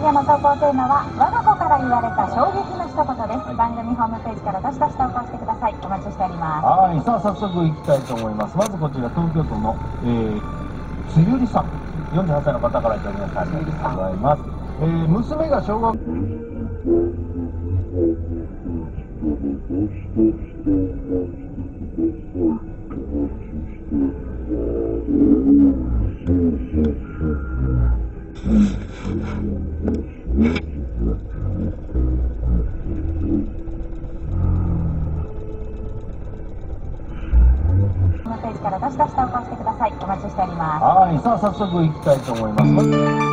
夜の投稿テーマは我が子から言われた衝撃の一言です。番組ホームページからどしどし投稿してください。お待ちしております。 はい、さあ早速行きたいと思います。まずこちら東京都の、つゆりさん、48歳の方からいただきました。ありがとうございます。娘が小学ホームページからどしどし投稿してください。お待ちしております。 はい、さあ早速行きたいと思います。